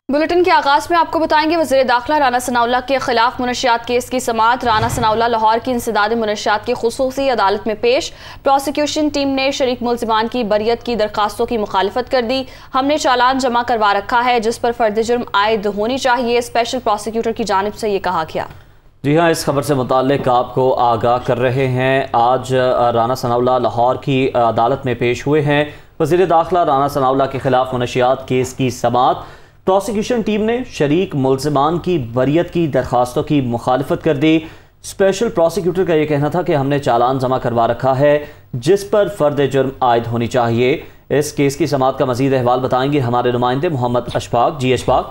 Bulletin के आगाज में आपको बताएंगे वज़ीर दाखिला राना सनाउल्लाह के खिलाफ मुनशियात केस की समाअत। राना सनाउल्लाह लाहौर की इंसदाद मुनशियात की खुसूसी अदालत में पेश। प्रोसिक्यूशन टीम ने शरीक मुल्ज़िमान की बरियत की दरखास्तों की मुखालिफत कर दी। हमने चालान जमा करवा रखा है जिस पर फर्द जुर्म आयद होनी चाहिए, स्पेशल प्रोसिक्यूटर की जानिब से ये कहा गया। जी हाँ, इस खबर से मुताल्लिक आपको आगाह कर रहे हैं। आज राना सनाउल्लाह लाहौर की अदालत में पेश हुए हैं। वज़ीर दाखिला राना सनाउल्लाह के खिलाफ मुनशियात केस की समाअत। प्रोसिक्यूशन टीम ने शरीक मुल्ज़िमान की बरियत की दरखास्तों की मुखालिफत कर दी। स्पेशल प्रोसिक्यूटर का यह कहना था कि हमने चालान जमा करवा रखा है जिस पर फर्द जुर्म आयद होनी चाहिए। इस केस की समाअत का मजीद अहवाल बताएंगे हमारे नुमाइंदे मोहम्मद अशफाक। जी अशफाक।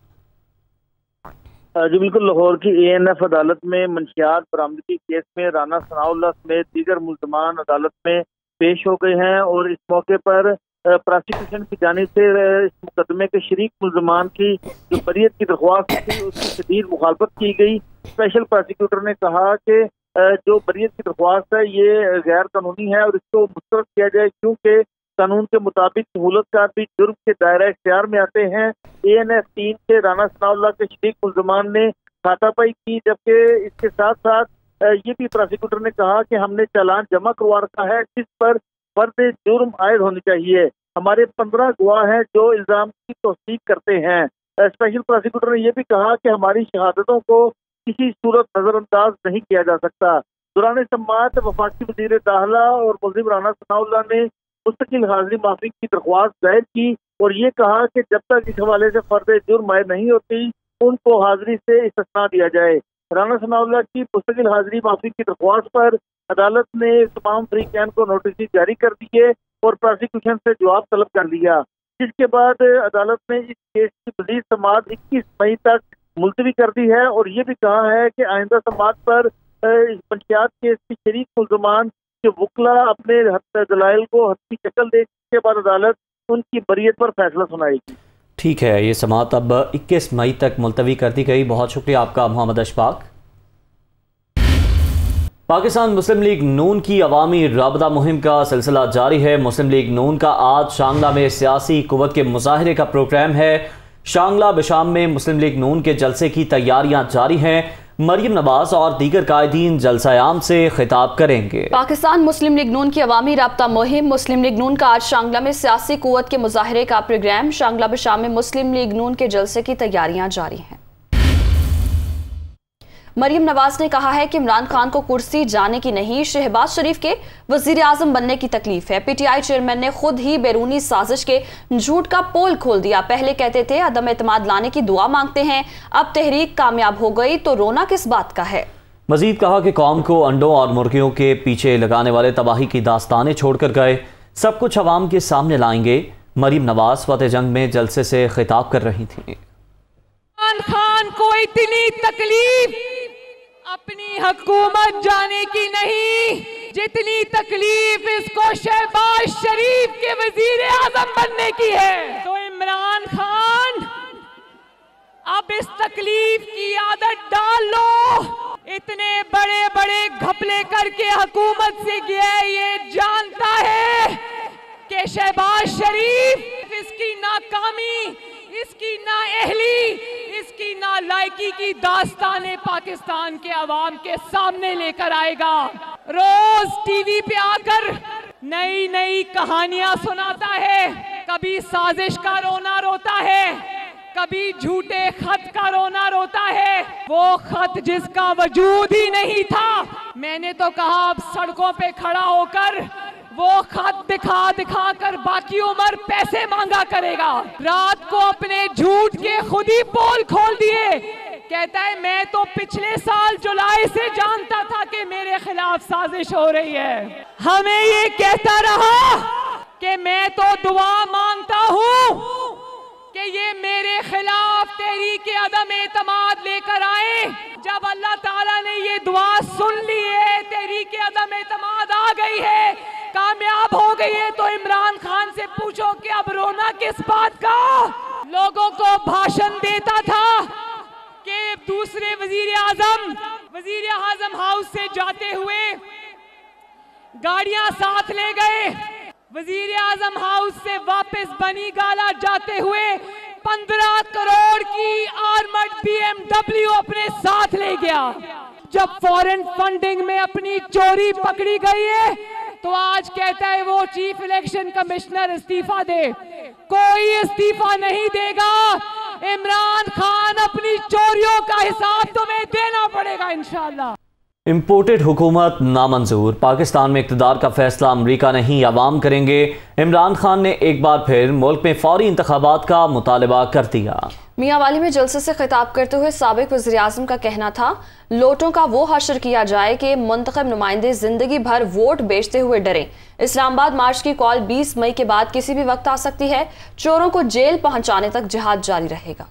जी बिल्कुल, लाहौर की ANF अदालत में मंशियात बरामदगी केस में राना सनाउल्लाह समेत दीगर मुल्ज़िमान अदालत में पेश हो गए हैं और इस मौके पर प्रोसिक्यूशन की जानिब से इस मुकदमे के शरीक मुल्ज़िमान की जो बरियत की दरख्वास्त थी उसकी शदीद मुखालफत की गई। स्पेशल प्रोसिक्यूटर ने कहा कि जो बरियत की दरख्वास्त है ये गैर कानूनी है और इसको मुस्तरद किया जाए क्योंकि कानून के मुताबिक सहूलतकार भी जुर्म के दायरा इख्तियार में आते हैं। ANF 3 के राना सनाउल्लाह के शरीक मुल्ज़िमान ने हाथापाई की, जबकि इसके साथ साथ ये भी प्रोसिक्यूटर ने कहा कि हमने चालान जमा करवा रखा है जिस पर फर्द जुर्म आयद होनी चाहिए। हमारे 15 गवाह हैं जो इल्जाम की तौसीक करते हैं। स्पेशल प्रोसिक्यूटर ने यह भी कहा कि हमारी शहादतों को किसी सूरत नजरअंदाज नहीं किया जा सकता। दौरान समाअत वफाकी वज़ीर दाखिला और मुल्ज़िम राना सनाउल्लाह ने मुस्तकिल हाजिरी माफी की दरख्वास्त दायर की और ये कहा कि जब तक इस हवाले से फर्द जुर्म आयद नहीं होती उनको हाजिरी से इस्तिस्ना दिया जाए। राना सनाउल्लाह की मुस्तकिल हाजिरी माफी की दरख्वास्त पर अदालत ने तमाम फरीकैन को नोटिस जारी कर दिए और प्रोसिक्यूशन से जवाब तलब कर लिया, जिसके बाद अदालत ने इस केस की मज़ीद समाअत 21 मई तक मुलतवी कर दी है और ये भी कहा है कि आइंदा समाअत पर मंशियात केस की शरीक मुल्ज़िमान के वकला अपने दलाइल को हत्ती शक्ल देने के बाद अदालत उनकी बरियत पर फैसला सुनाएगी। ठीक है, ये समाअत अब 21 मई तक मुलतवी कर दी गई। बहुत शुक्रिया आपका मोहम्मद अशफाक। पाकिस्तान मुस्लिम लीग नून की अवामी राबता मुहिम का सिलसिला जारी है। मुस्लिम लीग नून का आज शांगला में सियासी कुव्वत के मुजाहरे का प्रोग्राम है। शांगला बिशाम में मुस्लिम लीग नून के जलसे की तैयारियां जारी हैं। मरियम नवाज और दीगर कायदीन जलसा-ए-आम से खिताब करेंगे। पाकिस्तान मुस्लिम लीग नून की अवामी राबता मुहिम। मुस्लिम लीग नून का आज शांगला में सियासी कुव्वत के मुजाहरे का प्रोग्राम। शांगला बिशाम में मुस्लिम लीग नून के जलसे की तैयारियां जारी हैं। मरियम नवाज ने कहा है कि इमरान खान को कुर्सी जाने की नहीं, शहबाज शरीफ के वजीर आजम बनने की तकलीफ है। PTI चेयरमैन ने खुद ही बैरूनी साजिश के झूठ का पोल खोल दिया। पहले कहते थे अदम एतमाद लाने की दुआ मांगते हैं, अब तहरीक कामयाब हो गई तो रोना किस बात का है। मजीद कहा कि कौम को अंडों और मुर्गियों के पीछे लगाने वाले तबाही की दास्तानें छोड़कर गए, सब कुछ अवाम के सामने लाएंगे। मरियम नवाज फतेह जंग में जलसे से खिताब कर रही थी। इमरान खान को इतनी तकलीफ अपनी हुकूमत जाने की नहीं जितनी तकलीफ इसको शहबाज शरीफ के वजीर आजम बनने की है। तो इमरान खान अब इस तकलीफ की आदत डाल लो। इतने बड़े बड़े घपले करके हुकूमत से गया, ये जानता है कि शहबाज शरीफ इसकी नाकामी, इसकी नाअहली, इसकी नालायकी की दास्तानें पाकिस्तान के अवाम के सामने लेकर आएगा। रोज टीवी पे आकर नई नई कहानियां सुनाता है। कभी साजिश का रोना रोता है, कभी झूठे खत का रोना रोता है। वो खत जिसका वजूद ही नहीं था, मैंने तो कहा अब सड़कों पे खड़ा होकर वो खत दिखा दिखा कर बाकी उम्र पैसे मांगा करेगा। रात को अपने झूठ के खुद ही पोल खोल दिए। कहता है मैं तो पिछले साल जुलाई से जानता था कि मेरे खिलाफ साजिश हो रही है। हमें ये कहता रहा कि मैं तो दुआ मांगता हूँ कि ये मेरे खिलाफ तहरीक अदम एतमाद लेकर आए। जब अल्लाह ताला ने ये दुआ सुन ली है, तहरीक अदम एतमाद आ गई है, कामयाब हो गई है, तो इमरान खान से पूछो कि अब रोना किस बात का। लोगों को भाषण देता था कि दूसरे वजीर आजम हाउस से जाते हुए गाड़ियां साथ ले गए। वजीर आजम हाउस से वापस बनी गाला जाते हुए 15 करोड़ BMW अपने साथ ले गया। जब फॉरेन फंडिंग में अपनी चोरी पकड़ी गई है तो आज कहता है वो चीफ इलेक्शन कमिश्नर इस्तीफा दे। कोई इस्तीफा नहीं देगा। इमरान खान अपनी चोरियों का हिसाब तुम्हें देना पड़ेगा इंशाल्लाह। इम्पोर्टेड हुकूमत नामंजूर, पाकिस्तान में इक़्तिदार का फैसला अमरीका नहीं अवाम करेंगे। इमरान खान ने एक बार फिर मुल्क में फौरी इंतखाबात का मुतालबा कर दिया। मियांवाली में जलसे से खिताब करते हुए साबिक वज़ीर आज़म का कहना था, लोटों का वो हशर किया जाए कि मुंतखब नुमाइंदे जिंदगी भर वोट बेचते हुए डरें। इस्लामाबाद मार्च की कॉल 20 मई के बाद किसी भी वक्त आ सकती है। चोरों को जेल पहुंचाने तक जिहाद जारी रहेगा।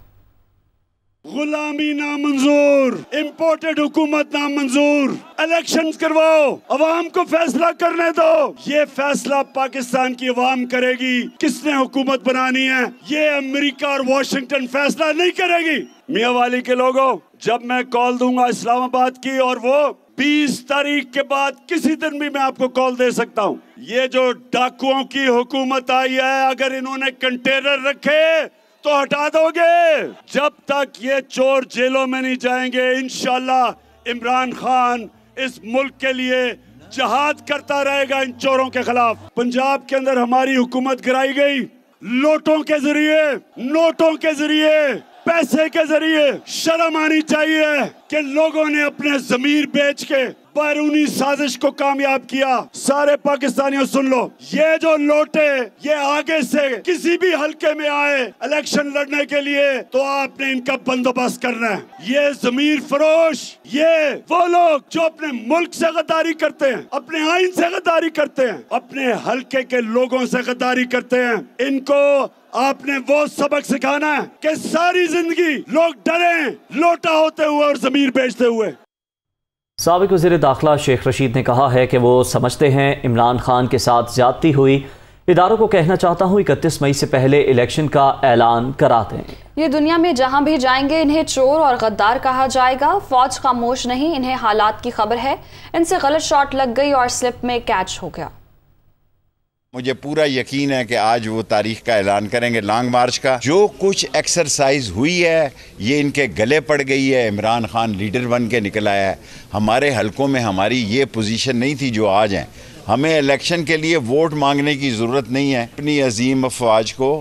गुलामी नामंजूर, इम्पोर्टेड हुकूमत नामंजूर, इलेक्शंस करवाओ, अवाम को फैसला करने दो। ये फैसला पाकिस्तान की अवाम करेगी किसने हुकूमत बनानी है। ये अमेरिका और वॉशिंगटन फैसला नहीं करेगी। मियांवाली के लोगों, जब मैं कॉल दूंगा इस्लामाबाद की और वो 20 तारीख के बाद किसी दिन भी मैं आपको कॉल दे सकता हूँ। ये जो डाकुओं की हुकूमत आई है, अगर इन्होंने कंटेनर रखे तो हटा दोगे। जब तक ये चोर जेलों में नहीं जाएंगे, इंशाल्लाह इमरान खान इस मुल्क के लिए जिहाद करता रहेगा इन चोरों के खिलाफ। पंजाब के अंदर हमारी हुकूमत गिराई गई नोटों के जरिए, नोटों के जरिए, पैसे के जरिए। शर्म आनी चाहिए कि लोगों ने अपने जमीर बेच के बैरूनी साजिश को कामयाब किया। सारे पाकिस्तानियों सुन लो, ये जो लोटे ये आगे से किसी भी हलके में आए इलेक्शन लड़ने के लिए तो आपने इनका बंदोबस्त करना है। ये जमीर फरोश, ये वो लोग जो अपने मुल्क से गद्दारी करते हैं, अपने आइन से गद्दारी करते हैं, अपने हलके के लोगों से गद्दारी करते हैं, इनको आपने वो सबक सिखाना है कि सारी जिंदगी लोग डरे लोटा होते हुए और जमीर बेचते हुए। साबिक वज़ीर दाखिला शेख रशीद ने कहा है कि वो समझते हैं इमरान खान के साथ ज्यादती हुई। इदारों को कहना चाहता हूँ 31 मई से पहले इलेक्शन का ऐलान करा दें। ये दुनिया में जहाँ भी जाएंगे इन्हें चोर और गद्दार कहा जाएगा। फौज खामोश नहीं, इन्हें हालात की खबर है। इनसे गलत शॉट लग गई और स्लिप में कैच हो गया। मुझे पूरा यकीन है कि आज वो तारीख का ऐलान करेंगे लॉन्ग मार्च का। जो कुछ एक्सरसाइज हुई है ये इनके गले पड़ गई है। इमरान खान लीडर बन के निकल आया है। हमारे हलकों में हमारी ये पोजीशन नहीं थी जो आज है। हमें इलेक्शन के लिए वोट मांगने की ज़रूरत नहीं है। अपनी अजीम अफवाज को,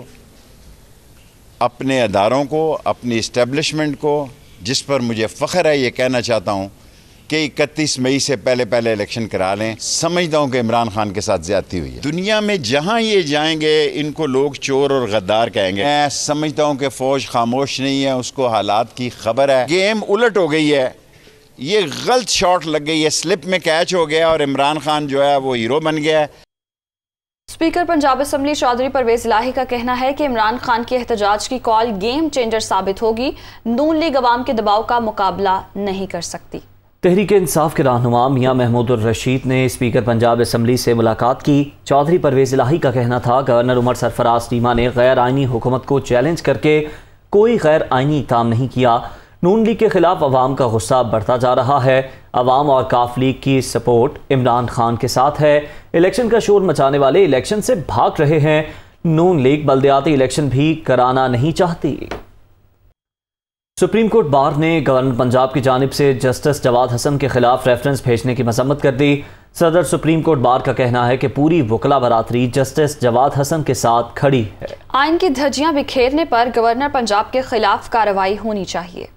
अपने अदारों को, अपनी इस्टेब्लिशमेंट को, जिस पर मुझे फ़ख्र है, ये कहना चाहता हूँ कि 31 मई से पहले इलेक्शन करा लें। समझता हूँ कि इमरान खान के साथ ज्यादती हुई है। दुनिया में जहाँ ये जाएंगे इनको लोग चोर और गद्दार कहेंगे। मैं समझता हूँ कि फौज खामोश नहीं है, उसको हालात की खबर है। गेम उलट हो गई है, ये गलत शॉट लग गई है, स्लिप में कैच हो गया और इमरान खान जो है वो हीरो बन गया है। स्पीकर पंजाब असम्बली चौधरी परवेज इलाही का कहना है कि इमरान खान की एहतजाज की कॉल गेम चेंजर साबित होगी। नून लीग अवाम के दबाव का मुकाबला नहीं कर सकती। तहरीक इंसाफ के रहनुमा मियां महमूद उर रशीद ने स्पीकर पंजाब असम्बली से मुलाकात की। चौधरी परवेज इलाही का कहना था, गवर्नर उमर सरफराज टीमा ने गैर आइनी हुकूमत को चैलेंज करके कोई गैर आइनी इक़दाम नहीं किया। नून लीग के खिलाफ अवाम का गुस्सा बढ़ता जा रहा है। अवाम और काफ लीग की सपोर्ट इमरान खान के साथ है। इलेक्शन का शोर मचाने वाले इलेक्शन से भाग रहे हैं। नून लीग बल्दियाती इलेक्शन भी कराना नहीं चाहती। सुप्रीम कोर्ट बार ने गवर्नर पंजाब की जानिब से जस्टिस जवाद हसन के खिलाफ रेफरेंस भेजने की मजम्मत कर दी। सदर सुप्रीम कोर्ट बार का कहना है कि पूरी वकला बरादरी जस्टिस जवाद हसन के साथ खड़ी है। आइन की धज्जियां बिखेरने पर गवर्नर पंजाब के खिलाफ कार्रवाई होनी चाहिए।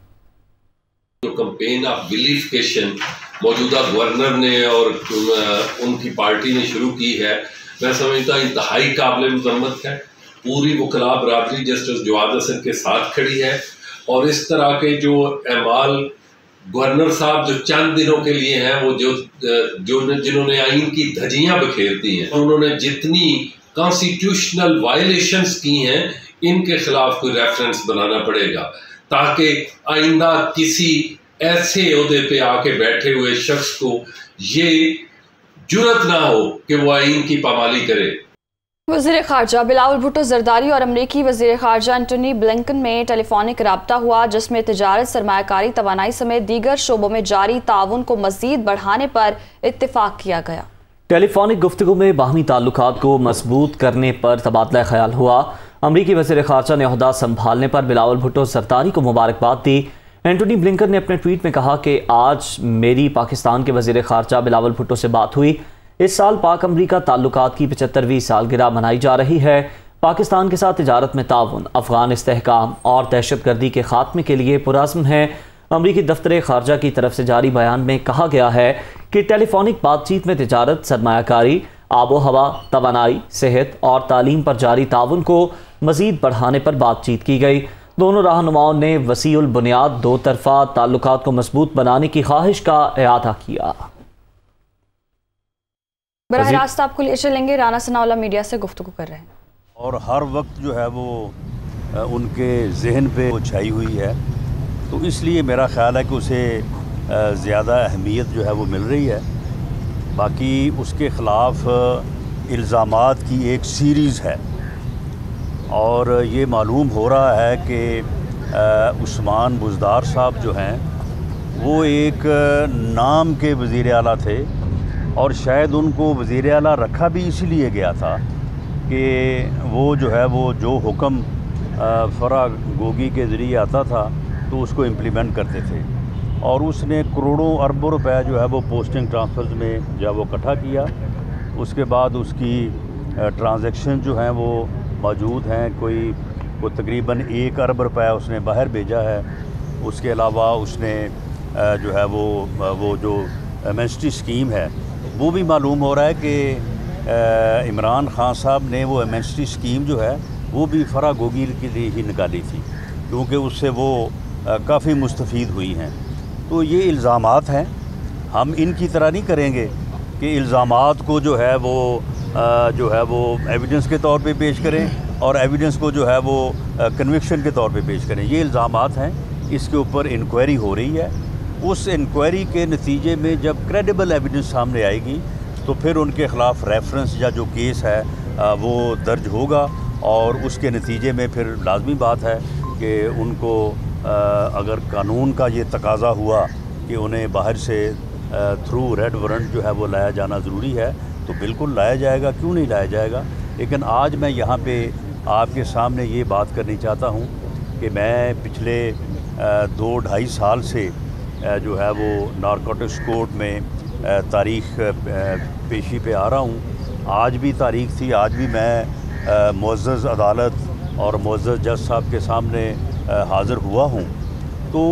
जो कैंपेन ऑफ विलिफिकेशन मौजूदा गवर्नर ने और उनकी पार्टी ने शुरू की है, मैं समझता इंतहाई काबिल मजम्मत है। पूरी वकला बरादरी जस्टिस जवाद हसन के साथ खड़ी है और इस तरह के जो अमाल गवर्नर साहब जो चंद दिनों के लिए हैं, वो जिन्होंने आइन की धज्जियां बिखेरती हैं, उन्होंने जितनी कॉन्स्टिट्यूशनल वायलेशंस की हैं, इनके खिलाफ कोई रेफरेंस बनाना पड़ेगा ताकि आइंदा किसी ऐसे ओहदे पे आके बैठे हुए शख्स को ये जुर्रत ना हो कि वो आइन की पामाली करे। वज़ीर ख़ारजा बिलावल भुट्टो जरदारी और अमरीकी वज़ीर ख़ारजा एंटनी ब्लिंकन में टेलीफोनिक रब्ता हुआ, जिसमें तिजारत, सरमायाकारी, तवानाई समेत दीगर शोबों में जारी ताउन को मज़ीद बढ़ाने पर इत्तेफाक किया गया। टेलीफोनिक गुफ्तगू में बाहमी ताल्लुकात को मजबूत करने पर तबादला ख्याल हुआ। अमरीकी वज़ीर ख़ारजा ने ओहदा संभालने पर बिलावल भुट्टो जरदारी को मुबारकबाद दी। एंटोनी ब्लिंकन ने अपने ट्वीट में कहा कि आज मेरी पाकिस्तान के वज़ीर ख़ारजा बिलावल भुट्टो से बात हुई। इस साल पाक अमरीका ताल्लुकात की 75वीं सालगिरह मनाई जा रही है। पाकिस्तान के साथ तिजारत में ताउन, अफगान इस्तेहकाम और दहशतगर्दी के खात्मे के लिए पुरअज़्म है। अमरीकी दफ्तर ख़ारजा की तरफ से जारी बयान में कहा गया है कि टेलीफोनिक बातचीत में तिजारत, सरमायाकारी, आबो हवा, तवानाई, सेहत और तालीम पर जारी ताउन को मज़ीद बढ़ाने पर बातचीत की गई। दोनों रहनुमाओं ने वसीउल बुनियाद दो तरफ़ा ताल्लुकात को मजबूत बनाने की ख्वाहिश का इआदा किया। बराह रास्त आपको ले चलेंगे, राना सनाउल्लाह मीडिया से गुफ्तगू कर रहे हैं और हर वक्त जो है वो उनके जहन पे छाई हुई है, तो इसलिए मेरा ख़्याल है कि उसे ज़्यादा अहमियत जो है वो मिल रही है। बाकी उसके ख़िलाफ़ इल्ज़ामात की एक सीरीज़ है और ये मालूम हो रहा है कि उस्मान बुज़दार साहब जो हैं वो एक नाम के वज़ीर आला थे और शायद उनको वज़ीर आला रखा भी इसीलिए गया था कि वो जो है वो जो हुक्म फरागोगी के ज़रिए आता था तो उसको इम्प्लीमेंट करते थे और उसने करोड़ों अरबों रुपए जो है वो पोस्टिंग ट्रांसफ़र्स में जो है वो इकट्ठा किया। उसके बाद उसकी ट्रांजैक्शन जो हैं वो मौजूद हैं, कोई तकरीबन 1 अरब रुपए उसने बाहर भेजा है। उसके अलावा उसने जो है वो जो एमएसटी स्कीम है वो भी मालूम हो रहा है कि इमरान खान साहब ने वो एमएसटी स्कीम जो है वो भी फरागोगी के लिए ही निकाली थी क्योंकि उससे वो काफ़ी मुस्तफ़ीद हुई हैं। तो ये इल्ज़ामात हैं, हम इनकी तरह नहीं करेंगे कि इल्ज़ामात को जो है वो एविडेंस के तौर पे पेश करें और एविडेंस को जो है वो कन्विक्शन के तौर पे पेश करें। ये इल्ज़ामात हैं, इसके ऊपर इंक्वायरी हो रही है। उस इंक्वायरी के नतीजे में जब क्रेडिबल एविडेंस सामने आएगी तो फिर उनके ख़िलाफ़ रेफरेंस या जो केस है वो दर्ज होगा और उसके नतीजे में फिर लाजमी बात है कि उनको अगर कानून का ये तकाज़ा हुआ कि उन्हें बाहर से थ्रू रेड वारंट जो है वो लाया जाना ज़रूरी है तो बिल्कुल लाया जाएगा, क्यों नहीं लाया जाएगा। लेकिन आज मैं यहाँ पे आपके सामने ये बात करनी चाहता हूँ कि मैं पिछले 2-2.5 साल से जो है वो नारकोटिक्स कोर्ट में तारीख़ पेशी पे आ रहा हूँ। आज भी तारीख़ थी, आज भी मैं मुअज़्ज़ज़ अदालत और मुअज़्ज़ज़ जज साहब के सामने हाज़िर हुआ हूँ। तो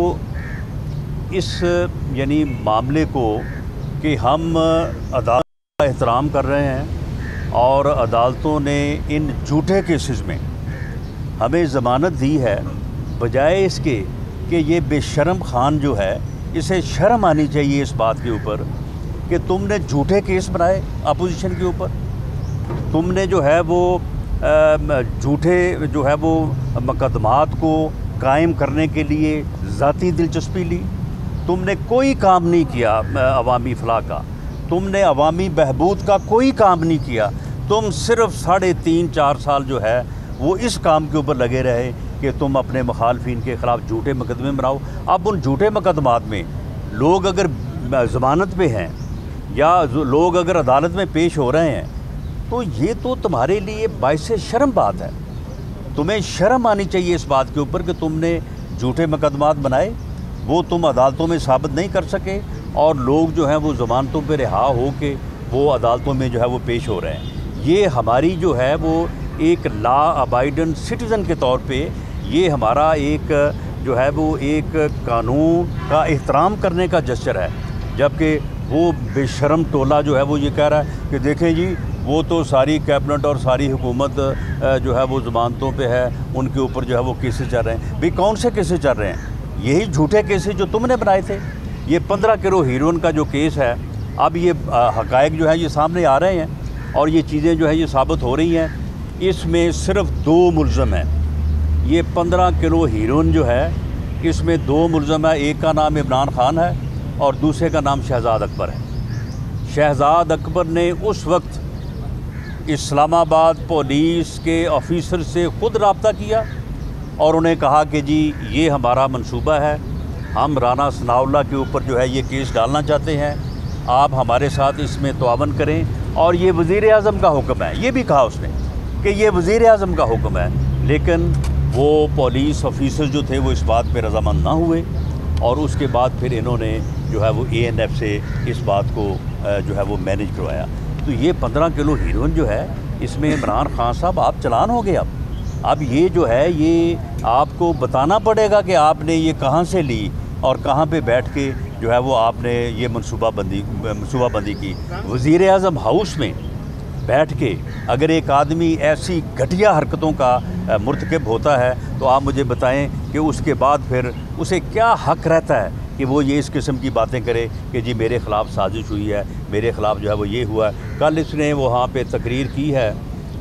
इस यानी मामले को कि हम अदालत का एहतराम कर रहे हैं और अदालतों ने इन झूठे केसेस में हमें ज़मानत दी है, बजाय इसके कि ये बेशर्म खान जो है इसे शर्म आनी चाहिए इस बात के ऊपर कि तुमने झूठे केस बनाए अपोजिशन के ऊपर, तुमने जो है वो झूठे जो है वो मुकदमात को कायम करने के लिए ज़ाती दिलचस्पी ली, तुमने कोई काम नहीं किया अवामी फलाह का, तुमने अवामी बहबूद का कोई काम नहीं किया। तुम सिर्फ 3.5-4 साल जो है वो इस काम के ऊपर लगे रहे कि तुम अपने मुखालफिन के ख़िलाफ़ झूठे मुकदमे बनाओ। अब उन झूठे मुकदमात में लोग अगर ज़मानत पे हैं या लोग अगर अदालत में पेश हो रहे हैं तो ये तो तुम्हारे लिए बाइसे शर्म बात है। तुम्हें शर्म आनी चाहिए इस बात के ऊपर कि तुमने झूठे मुकदमात बनाए, वो तुम अदालतों में साबित नहीं कर सके और लोग जो हैं वो ज़मानतों पे रिहा हो के वो अदालतों में जो है वो पेश हो रहे हैं। ये हमारी जो है वो एक लॉ अबाइडेंट सिटीज़न के तौर पे ये हमारा एक जो है वो एक कानून का एहतराम करने का जस्चर है। जबकि वो बेशर्म टोला जो है वो ये कह रहा है कि देखें जी वो तो सारी कैबिनेट और सारी हुकूमत जो है वो ज़मानतों पे है, उनके ऊपर जो है वो केसेस चल रहे हैं। भाई कौन से केसेस चल रहे हैं? यही झूठे केसेस जो तुमने बनाए थे। ये 15 किलो हीरोइन का जो केस है, अब ये हक़ाइक़ जो है ये सामने आ रहे हैं और ये चीज़ें जो है ये साबित हो रही हैं। इसमें सिर्फ 2 मुलज़म हैं। ये 15 किलो हीरोइन जो है इसमें 2 मुलज़म है, एक का नाम इमरान खान है और दूसरे का नाम शहजाद अकबर है। शहजाद अकबर ने उस वक्त इस्लामाबाद पुलिस के ऑफिसर से ख़ुद रब्ता किया और उन्हें कहा कि जी ये हमारा मंसूबा है, हम राना सनाउल्लाह के ऊपर जो है ये केस डालना चाहते हैं, आप हमारे साथ इसमें तआवुन करें। और ये वज़ीर आज़म का हुक्म है, ये भी कहा उसने कि ये वज़ीर आज़म का हुक्म है। लेकिन वो पुलिस ऑफिसर जो थे वो इस बात पे रज़ामंद ना हुए और उसके बाद फिर इन्होंने जो है वो ANF से इस बात को जो है वो मैनेज करवाया। तो ये 15 किलो हीरोइन जो है, इसमें इमरान खान साहब आप चालान हो गए। अब ये जो है ये आपको बताना पड़ेगा कि आपने ये कहाँ से ली और कहाँ पे बैठ के जो है वो आपने ये मनसूबाबंदी की। वज़ीर आज़म हाउस में बैठ के अगर एक आदमी ऐसी घटिया हरकतों का मुर्तकब होता है तो आप मुझे बताएं कि उसके बाद फिर उसे क्या हक़ रहता है कि वो ये इस किस्म की बातें करे कि जी मेरे ख़िलाफ़ साजिश हुई है, मेरे ख़िलाफ़ जो है वो ये हुआ है। कल इसने वहाँ पे तकरीर की है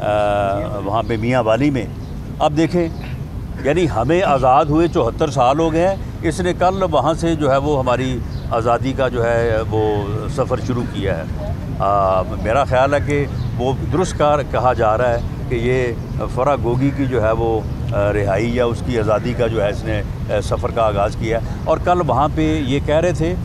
वहाँ पे मियाँ वाली में। अब देखें, यानी हमें आज़ाद हुए 74 साल हो गए हैं, इसने कल वहाँ से जो है वो हमारी आज़ादी का जो है वो सफ़र शुरू किया है। मेरा ख़्याल है कि वो दुरुस्त कहा जा रहा है कि ये फ़रा गोगी की जो है वो रिहाई या उसकी आज़ादी का जो है इसने सफ़र का आगाज़ किया। और कल वहाँ पे ये कह रहे थे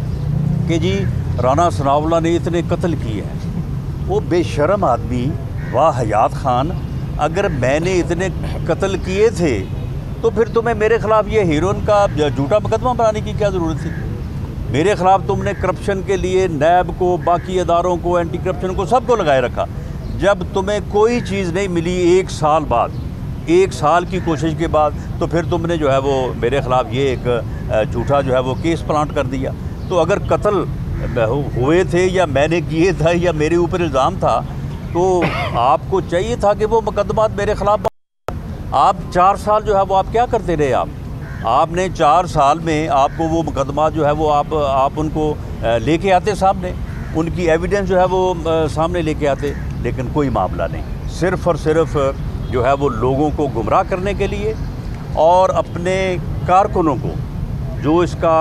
कि जी राना सनाउल्लाह ने इतने कत्ल किए हैं। वो बेशर्म आदमी, वाह हयात खान, अगर मैंने इतने कत्ल किए थे तो फिर तुम्हें मेरे ख़िलाफ़ ये हीरोइन का झूठा मुकदमा बनाने की क्या ज़रूरत थी? मेरे ख़िलाफ़ तुमने करप्शन के लिए नैब को, बाकी अदारों को, एंटी करप्शन को, सबको लगाए रखा। जब तुम्हें कोई चीज़ नहीं मिली 1 साल बाद, 1 साल की कोशिश के बाद, तो फिर तुमने जो है वो मेरे ख़िलाफ़ ये एक झूठा जो है वो केस प्लांट कर दिया। तो अगर कत्ल हुए थे या मैंने किए था या मेरे ऊपर इल्ज़ाम था तो आपको चाहिए था कि वो मुकदमात मेरे ख़िलाफ़। आप 4 साल जो है वो आप क्या करते रहे? आपने 4 साल में आपको वो मुकदमा जो है वो आप उनको लेके आते सामने, उनकी एविडेंस जो है वो सामने लेके आते, लेकिन कोई मामला नहीं। सिर्फ़ और सिर्फ जो है वो लोगों को गुमराह करने के लिए और अपने कारकुनों को, जो इसका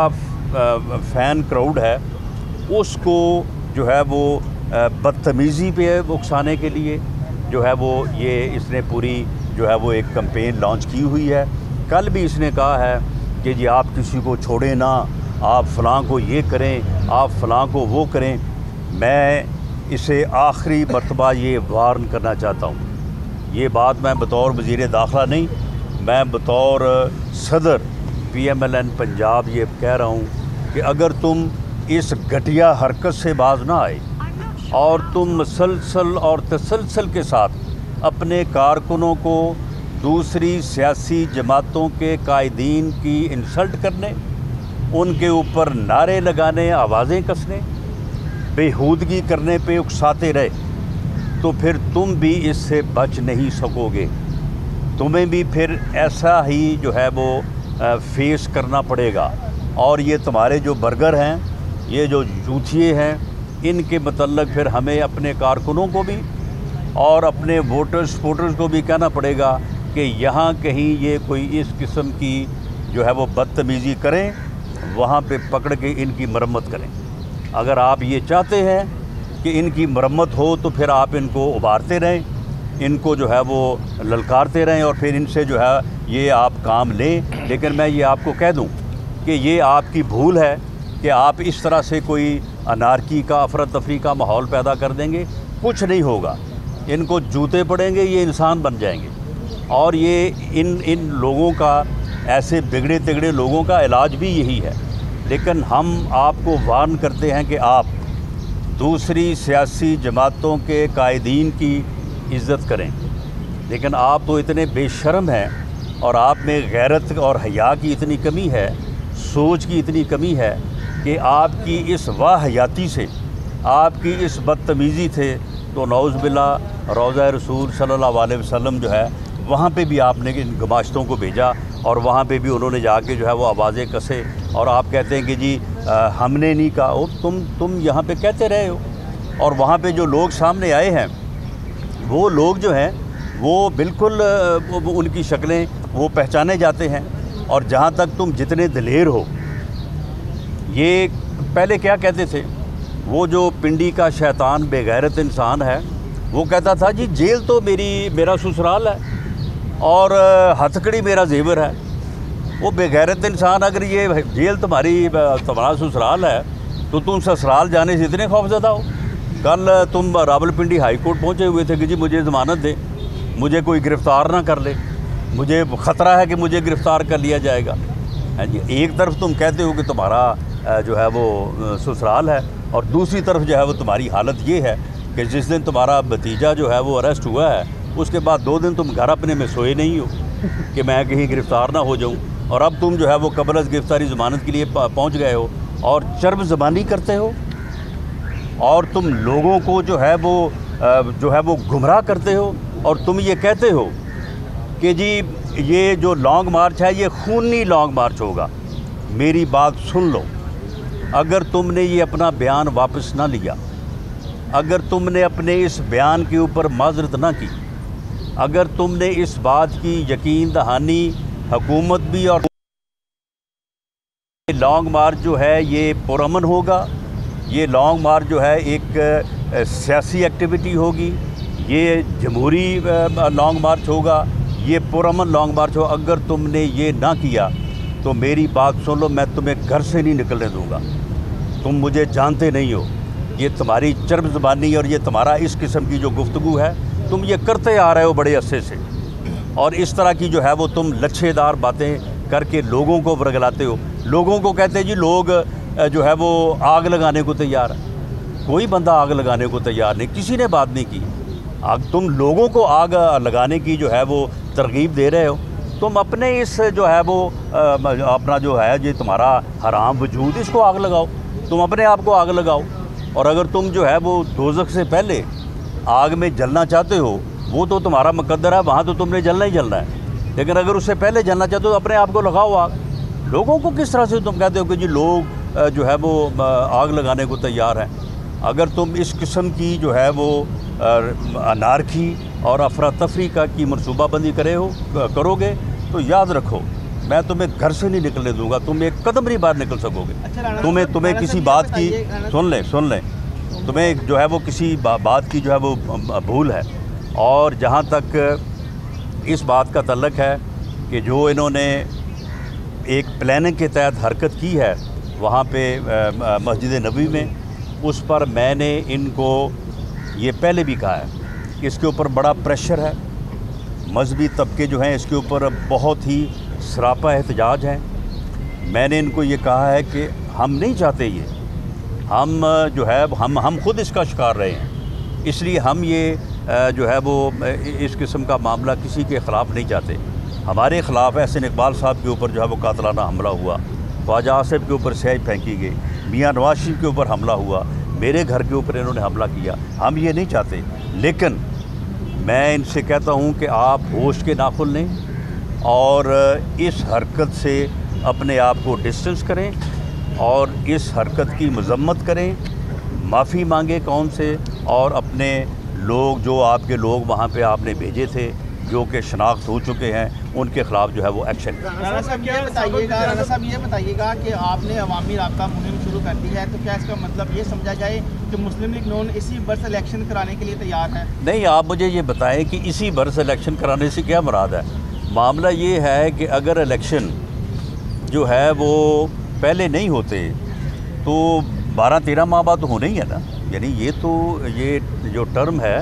फ़ैन क्राउड है, उसको जो है वो बदतमीज़ी पे उकसाने के लिए जो है वो ये इसने पूरी जो है वो एक कैंपेन लॉन्च की हुई है। कल भी इसने कहा है कि जी आप किसी को छोड़ें ना, आप फ़लाँ को ये करें, आप फ़लाँ को वो करें। मैं इसे आखिरी मरतबा ये वार्न करना चाहता हूँ। ये बात मैं बतौर वज़ीर दाखिला नहीं, मैं बतौर सदर PMLN पंजाब ये कह रहा हूँ कि अगर तुम इस घटिया हरकत से बाज ना आए और तुम मुसलसल और तसलसल के साथ अपने कारकुनों को दूसरी सियासी जमातों के कायदीन की इंसल्ट करने, उनके ऊपर नारे लगाने, आवाज़ें कसने, बेहूदगी करने पे उकसाते रहे, तो फिर तुम भी इससे बच नहीं सकोगे। तुम्हें भी फिर ऐसा ही जो है वो फेस करना पड़ेगा। और ये तुम्हारे जो बर्गर हैं, ये जो जूथिए हैं, इनके मतलब फिर हमें अपने कारकुनों को भी और अपने वोटर्स को भी कहना पड़ेगा कि यहाँ कहीं ये कोई इस किस्म की जो है वो बदतमीज़ी करें, वहाँ पे पकड़ के इनकी मरम्मत करें। अगर आप ये चाहते हैं कि इनकी मरम्मत हो तो फिर आप इनको उबारते रहें, इनको जो है वो ललकारते रहें और फिर इनसे जो है ये आप काम लें। लेकिन मैं ये आपको कह दूं कि ये आपकी भूल है कि आप इस तरह से कोई अनारकी का, अफरा तफरी का माहौल पैदा कर देंगे। कुछ नहीं होगा, इनको जूते पड़ेंगे, ये इंसान बन जाएंगे। और ये इन लोगों का, ऐसे बिगड़े तिगड़े लोगों का इलाज भी यही है। लेकिन हम आपको वार्न करते हैं कि आप दूसरी सियासी जमातों के कायदीन की इज़्ज़त करें। लेकिन आप तो इतने बेशर्म हैं और आप में गैरत और हया की इतनी कमी है, सोच की इतनी कमी है कि आपकी इस वाहयाती से, आपकी इस बदतमीज़ी से तो नौज़ बिल्लाह रोज़ा रसूल सल्लल्लाहु अलैहि वसल्लम जो है वहाँ पे भी आपने इन गमाश्तों को भेजा और वहाँ पे भी उन्होंने जाके जो है वो आवाज़ें कसे। और आप कहते हैं कि जी हमने नहीं कहा। और तुम यहाँ पे कहते रहे हो। और वहाँ पे जो लोग सामने आए हैं, वो लोग जो हैं वो बिल्कुल उनकी शक्लें वो पहचाने जाते हैं। और जहाँ तक तुम जितने दिलेर हो, ये पहले क्या कहते थे, वो जो पिंडी का शैतान बेगैरत इंसान है, वो कहता था जी जेल तो मेरा ससुराल है और हथकड़ी मेरा जेवर है। वो बेगैरत इंसान, अगर ये जेल तुम्हारा ससुराल है तो तुम ससुराल जाने से इतने खौफज़दा हो। कल तुम रावलपिंडी हाई कोर्ट पहुँचे हुए थे कि जी मुझे ज़मानत दे, मुझे कोई गिरफ़्तार ना कर ले, मुझे ख़तरा है कि मुझे गिरफ़्तार कर लिया जाएगा। है जी। एक तरफ तुम कहते हो कि तुम्हारा जो है वो ससुराल है, और दूसरी तरफ जो है वो तुम्हारी हालत ये है कि जिस दिन तुम्हारा भतीजा जो है वो अरेस्ट हुआ है, उसके बाद 2 दिन तुम घर अपने में सोए नहीं हो कि मैं कहीं गिरफ़्तार ना हो जाऊं, और अब तुम जो है वो कबल अज़ गिरफ़्तारी ज़मानत के लिए पहुंच गए हो और चर्ब ज़बानी करते हो, और तुम लोगों को जो है वो गुमराह करते हो, और तुम ये कहते हो कि जी ये जो लॉन्ग मार्च है ये खूनी लॉन्ग मार्च होगा। मेरी बात सुन लो, अगर तुमने ये अपना बयान वापस ना लिया, अगर तुमने अपने इस बयान के ऊपर माजरत ना की, अगर तुमने इस बात की यकीन दहानी हुकूमत भी और लॉन्ग मार्च जो है ये पुरअमन होगा, ये लॉन्ग मार्च जो है एक सियासी एक्टिविटी होगी, ये जमहूरी लॉन्ग मार्च होगा, ये पुरअमन लॉन्ग मार्च हो, अगर तुमने ये ना किया तो मेरी बात सुन लो, मैं तुम्हें घर से नहीं निकलने दूंगा। तुम मुझे जानते नहीं हो, ये तुम्हारी चर्ब ज़बानी और ये तुम्हारा इस किस्म की जो गुफ्तगू है, तुम ये करते आ रहे हो बड़े अरसे से, और इस तरह की जो है वो तुम लच्छेदार बातें करके लोगों को वर्गलाते हो। लोगों को कहते हैं जी लोग जो है वो आग लगाने को तैयार है। कोई बंदा आग लगाने को तैयार नहीं, किसी ने बात नहीं की। तुम लोगों को आग लगाने की जो है वो तरगीब दे रहे हो। तुम अपने इस जो है वो अपना जो है ये तुम्हारा हराम वजूद, इसको आग लगाओ, तुम अपने आप को आग लगाओ। और अगर तुम जो है वो दोज़ख से पहले आग में जलना चाहते हो, वो तो तुम्हारा मुकद्दर है, वहाँ तो तुमने जलना ही जलना है। लेकिन अगर उससे पहले जलना चाहते हो तो अपने आप को लगाओ आग। लोगों को किस तरह से तुम कहते हो कि जी लोग जो है वो आग लगाने को तैयार हैं। अगर तुम इस किस्म की जो है वो अनारकी और अफरा तफरी की मनसूबाबंदी करोगे तो याद रखो, मैं तुम्हें घर से नहीं निकलने दूंगा, तुम एक कदम नहीं बाहर निकल सकोगे। तुम्हें किसी बात की सुन लें, तुम्हें जो है वो किसी बात की जो है वो भूल है। और जहाँ तक इस बात का तल्लक है कि जो इन्होंने एक प्लानिंग के तहत हरकत की है वहाँ पे मस्जिद नबी में, उस पर मैंने इनको ये पहले भी कहा है कि इसके ऊपर बड़ा प्रेशर है, मजहबी तबके जो हैं इसके ऊपर बहुत ही सरापा एहतजाज है। मैंने इनको ये कहा है कि हम नहीं चाहते ये, हम जो है हम खुद इसका शिकार रहे हैं, इसलिए हम ये जो है वो इस किस्म का मामला किसी के ख़िलाफ़ नहीं चाहते। हमारे ख़िलाफ़ एहसन इकबाल साहब के ऊपर जो है वो कातलाना हमला हुआ, ख्वाजा आसिफ के ऊपर स्याही फेंकी गई, मियाँ नवाज शरीफ के ऊपर हमला हुआ, मेरे घर के ऊपर इन्होंने हमला किया। हम ये नहीं चाहते, लेकिन मैं इनसे कहता हूँ कि आप होश के नाखुन लें और इस हरकत से अपने आप को डिस्टेंस करें और इस हरकत की मजम्मत करें, माफ़ी मांगे कौन से, और अपने लोग जो आपके लोग वहाँ पे आपने भेजे थे जो कि शनाख्त हो चुके हैं उनके ख़िलाफ़ जो है वो एक्शन। राणा साहब ये बताइएगा कि आपने अवामी राब्ता मुहिम शुरू कर दी है, तो क्या इसका मतलब ये समझा जाए कि मुस्लिम लीग नून इसी बरस इलेक्शन कराने के लिए तैयार है? नहीं, आप मुझे ये बताएं कि इसी बरस इलेक्शन कराने से क्या मुराद है। मामला ये है कि अगर इलेक्शन जो है वो पहले नहीं होते तो 12-13 माह बाद तो होने ही है ना। यानी ये जो टर्म है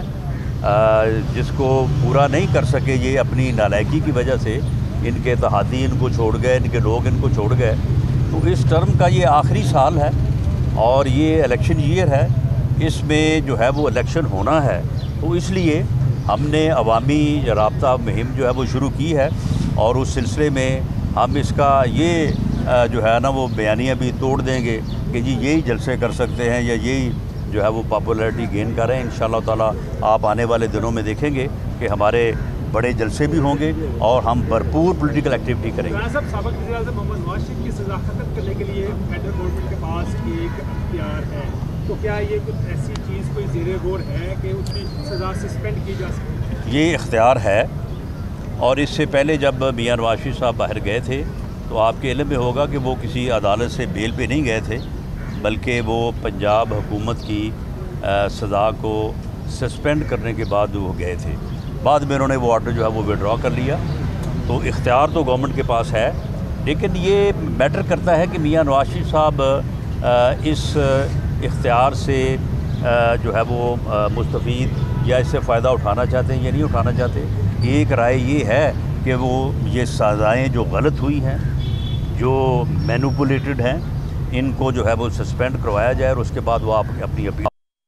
जिसको पूरा नहीं कर सके ये अपनी नालायकी की वजह से, इनके इत्तेहादी इनको छोड़ गए, इनके लोग इनको छोड़ गए, तो इस टर्म का ये आखिरी साल है और ये इलेक्शन ईयर है, इसमें जो है वो इलेक्शन होना है। तो इसलिए हमने अवामी राब्ता मुहिम जो है वो शुरू की है और उस सिलसिले में हम इसका ये जो है ना वो बयानियाँ भी तोड़ देंगे कि जी यही जलसे कर सकते हैं या यही जो है वो पॉपुलैरिटी गेन कर रहे हैं। इंशाअल्लाह ताला आप आने वाले दिनों में देखेंगे कि हमारे बड़े जलसे भी होंगे और हम भरपूर पॉलिटिकल एक्टिविटी करेंगे। साबिक़ वज़ीर-ए-आज़म मोहम्मद नवाज शरीफ की सज़ा खत्म करने के लिए फेडरल गवर्नमेंट के पास एक अख्तियार है, तो क्या ये कुछ ऐसी चीज़ कोई ज़ेरे गौर है कि उसकी सज़ा सस्पेंड की जा सके? ये इख्तियार है और इससे पहले जब मियाँ नवाज शरीफ साहब बाहर गए थे तो आपके इल्म में होगा कि वो किसी अदालत से बेल पे नहीं गए थे, बल्कि वो पंजाब हुकूमत की सज़ा को सस्पेंड करने के बाद वो गए थे। बाद में उन्होंने वो ऑर्डर जो है वो विड्रॉ कर लिया। तो इख्तियार तो गवर्नमेंट के पास है, लेकिन ये मैटर करता है कि मियाँ नवाज शरीफ साहब इस इख्तियार से जो है वो मुस्तफ़ीद या इससे फ़ायदा उठाना चाहते हैं या नहीं उठाना चाहते। एक राय ये है कि वो ये सज़ाएँ जो गलत हुई हैं जो मैनिपुलेटेड हैं इनको जो है वो सस्पेंड करवाया जाए और उसके बाद वो आप अपनी अपील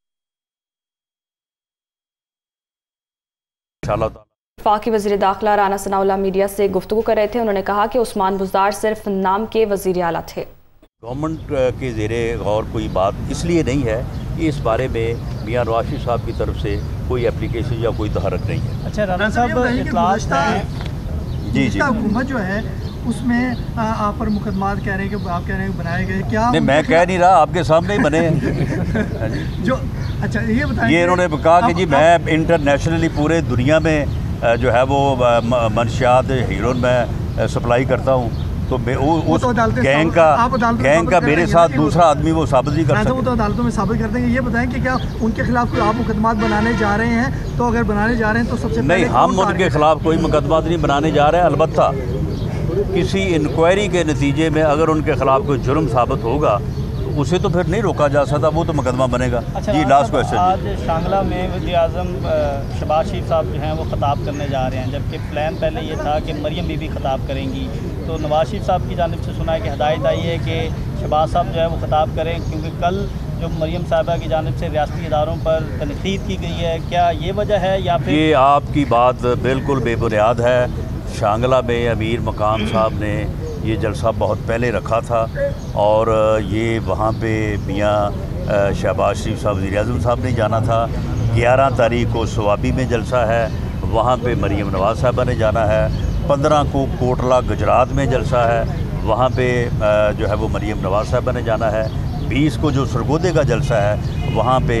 वफाकी वज़ीर दाखिला राना सनाउल्लाह मीडिया से गुफ्तगू कर रहे थे। उन्होंने कहा कि उस्मान बुज़दार सिर्फ नाम के वज़ीर आला थे। गवर्नमेंट के ज़ेरे गौर कोई बात इसलिए नहीं है कि इस बारे में मियां नवाज शरीफ साहब की तरफ से कोई एप्लीकेशन या कोई तहरक नहीं है। अच्छा राना साहब, जी हुकूमत जो है उसमें आप पर मुकदमात कह रहे हैं कि आप कह रहे हैं बनाए गए, क्या नहीं मैं कह नहीं रहा, आपके सामने ही बने हैं जो अच्छा ये बताएं, ये इन्होंने कहा कि जी मैं इंटरनेशनली पूरे दुनिया में जो है वो मंशियात हीरोइन में सप्लाई करता हूँ, तो उस गैंग का मेरे साथ दूसरा आदमी वो साबित नहीं कर सकता। वो तो अदालतों में साबित कर देंगे। ये बताएं कि क्या उनके खिलाफ कोई आप मुकदमात बनाने जा रहे हैं? तो अगर बनाने जा रहे हैं तो सबसे नहीं, हम उनके खिलाफ कोई मुकदमात नहीं बनाने जा रहे हैं। अलबत्ता किसी इंक्वायरी के नतीजे में अगर उनके खिलाफ कोई जुर्म साबित होगा तो उसे तो फिर नहीं रोका जा सकता, वो तो मुकदमा बनेगा। अच्छा, जी लास्ट क्वेश्चन। आज शांगला में वज़ीर-ए-आज़म शहबाज शरीफ साहब जो हैं वो ख़िताब करने जा रहे हैं, जबकि प्लान पहले ये था कि मरियम बीबी ख़िताब करेंगी। तो नवाज शरीफ साहब की जानिब से सुना है कि हदायत आई है कि शहबाज साहब जो है वो ख़िताब करें, क्योंकि कल जो मरियम साहबा की जानिब से रियासती इदारों पर तनकीद की गई है। क्या ये वजह है या फिर ये आपकी बात बिल्कुल बेबुनियाद है। शांगला में अमीर मकाम साहब ने ये जलसा बहुत पहले रखा था और ये वहाँ पे मियाँ शहबाज शरीफ साहब वज़ीर-ए-आज़म साहब ने जाना था। 11 तारीख को सवाबी में जलसा है, वहाँ पे मरियम नवाज़ साहबा ने जाना है। 15 को कोटला गुजरात में जलसा है, वहाँ पे जो है वो मरियम नवाज़ साहबा ने जाना है। 20 को जो सरगोदे का जलसा है वहाँ पे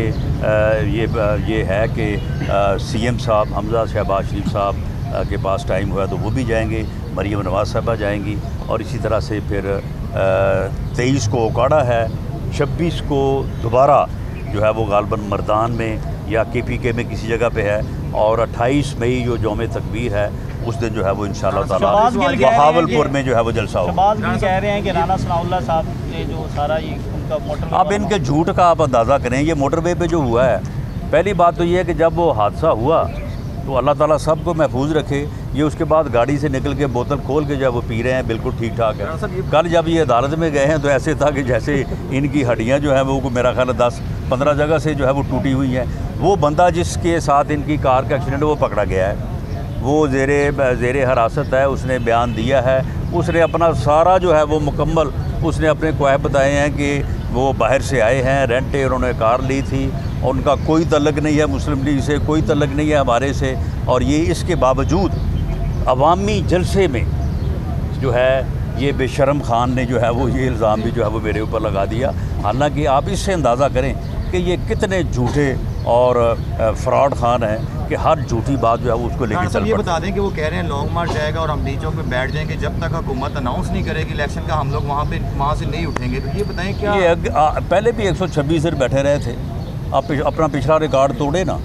ये है कि CM साहब हमजा शहबाज शरीफ साहब के पास टाइम हुआ तो वो भी जाएंगे, मरियम नवाज़ साहबा जाएंगी और इसी तरह से फिर 23 को ओकाड़ा है, 26 को दोबारा जो है वो गालबन मर्दान में या KPK में किसी जगह पे है और 28 मई जो यौम तकबीर है उस दिन जो है वो इंशाअल्लाह ताला बहावलपुर में जो है वो जलसा होगा। शहबाज गिल कह रहे हैं कि राना सनाउल्लाह साहब ने जो सारा ये उनका मोटर, अब इनके झूठ का आप अंदाज़ा करें। ये मोटरवे पे जो हुआ है, पहली बात तो ये है कि जब वो हादसा हुआ तो अल्लाह ताला सबको महफूज रखे। ये उसके बाद गाड़ी से निकल के बोतल खोल के जब वो पी रहे हैं बिल्कुल ठीक ठाक है। कल जब ये अदालत में गए हैं तो ऐसे था कि जैसे इनकी हड्डियां जो है वो मेरा ख्याल 10-15 जगह से जो है वो टूटी हुई हैं। वो बंदा जिसके साथ इनकी कार का एक्सीडेंट वो पकड़ा गया है, वो ज़ेरे हिरासत है, उसने बयान दिया है। उसने अपना सारा जो है वो मुकम्मल उसने अपने क्वाह बताए हैं कि वो बाहर से आए हैं, रेंटे उन्होंने कार ली थी और उनका कोई तल्लक नहीं है मुस्लिम लीग से, कोई तल्लक नहीं है हमारे से। और ये इसके बावजूद अवामी जलसे में जो है ये बेशरम खान ने जो है वो ये इल्ज़ाम भी जो है वो मेरे ऊपर लगा दिया। हालांकि आप इससे अंदाज़ा करें कि ये कितने झूठे और फ्रॉड खान हैं कि हर झूठी बात जो है वो उसको लेकर चल। ये बता दें कि वो कह रहे हैं लॉन्ग मार्च जाएगा और हम डी चौक पे बैठ जाएंगे जब तक हुकूमत अनाउंस नहीं करेगी इलेक्शन का, हम लोग वहाँ से नहीं उठेंगे। तो ये बताएं क्या ये पहले भी 126 दिन बैठे रहे थे, आप अपना पिछला रिकॉर्ड तोड़े ना।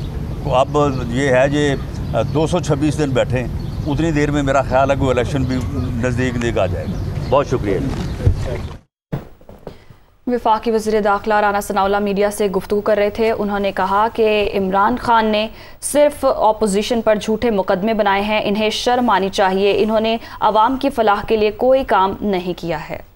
अब ये है ये 226 दिन बैठे, उतनी देर में मेरा ख्याल है कि इलेक्शन भी नज़दीक आ जाएगा। बहुत शुक्रिया। वफाकी वज़ीर दाखिला राना सनाउल्लाह मीडिया से गुफ्तगू कर रहे थे। उन्होंने कहा कि इमरान खान ने सिर्फ ऑपोजिशन पर झूठे मुकदमे बनाए हैं, इन्हें शर्म आनी चाहिए। इन्होंने अवाम की फलाह के लिए कोई काम नहीं किया है।